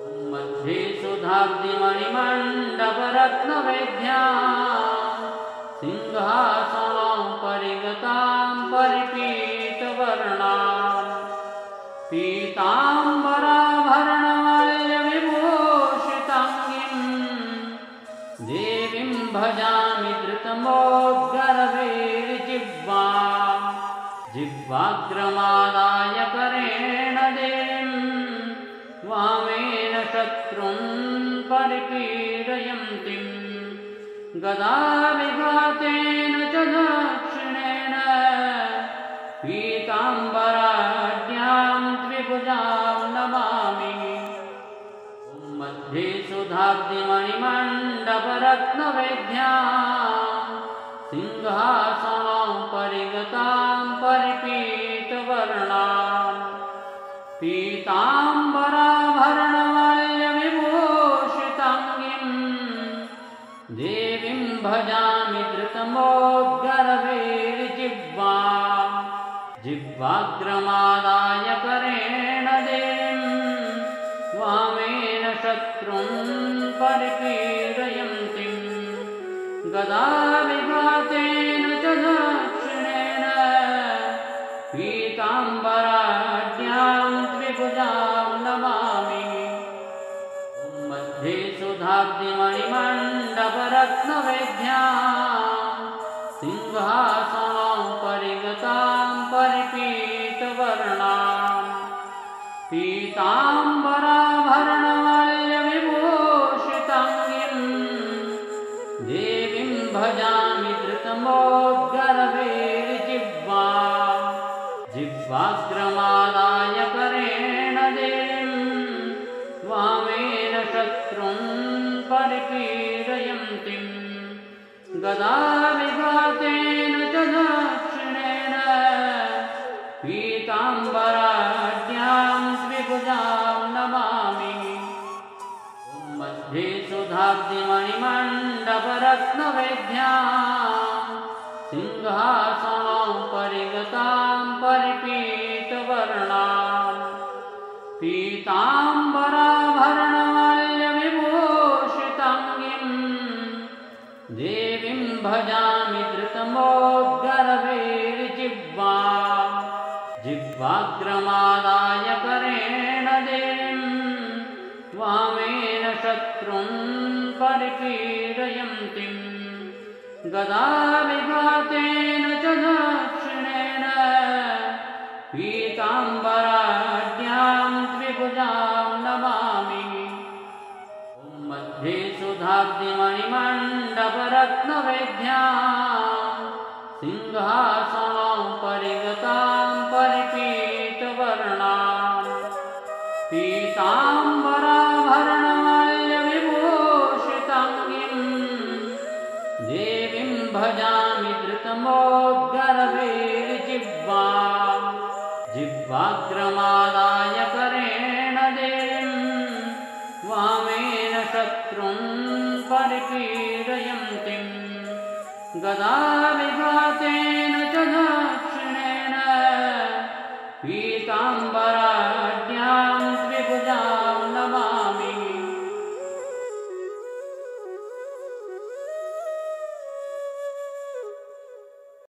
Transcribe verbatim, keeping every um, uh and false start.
मध्ये सुधाब्धिमणिमण्डपरत्नवेद्यां सिंहासनोपरि गतां परिपीतवर्णां पीताम्बराभरणमाल्यविभूषिताङ्गीं देवीं भजामि धृतमोद्गरभैर्जिह्वां जिह्वाग्रमादाय करेण देवीं वामेन शत्रुं परिपीडयन्तीं गदाविघातेन च दक्षिणेन पीताम्बराढ्यां द्विभुजां नमामि। मध्ये सुधाब्धिमणिमण्डपरत्नवेद्यां सिंहासनोपरि गतां परिपीतवर्णां पीताम्बराभरणमाल्यविभूषिताङ्गीं देवीं भजामि धृतमोद्गरभैर्जिह्वां जिह्वाग्रमादाय करेण देवीं वामेन शत्रुं परिपीडयन्तीं गदाविघातेन च दक्षिणेन पीताम्बराढ्यां द्विभुजां नमामि। मध्ये सुधाब्धिमणिमण्डपरत्नवेद्यां सिंहासनोपरि गतां परिपीतवर्णां पीताम्बराभरणमाल्यविभूषिताङ्गीं देवीं भजामि धृतमोद्गरभैर्जिह्वां जिह्वाग्रमादाय करेण देवीं वामेन शत्रुं परिपीडयन्तीं गदाविघातेन च दक्षिणेन पीताम्बराढ्यां द्विभुजां नमामि। मध्ये सुधाब्धिमणिमण्डपरत्नवेद्यां सिंहासनोपरि गतां परिपीतवर्णां पीताम्बराभरणमाल्यविभूषिताङ्गीं देवीं भजामि धृतमोद्गरभैर्जिह्वां जिह्वाग्रमादाय करेण देवीं वामेन शत्रुं परिपीडयन्तीं गदाविघातेन च दक्षिणेन पीताम्बराढ्यां द्विभुजां नमामि। मध्ये सुधाब्धिमणिमण्डपरत्नवेद्यां सिंहासनोपरि गतां परिपीतवर्णां पीताम्बराभरणमाल्यविभूषिताङ्गीं देवीं भजामि धृतमोद्गरभैर्जिह्वां जिह्वाग्रमादाय करेण देवीं वामेन शत्रुं परिपीडयन्तीं गदाविघातेन